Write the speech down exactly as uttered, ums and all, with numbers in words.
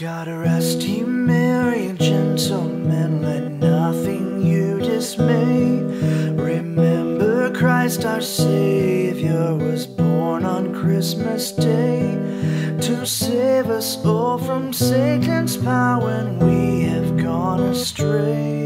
God rest ye merry gentlemen, let nothing you dismay. Remember Christ our Savior was born on Christmas Day, to save us all from Satan's power when we have gone astray.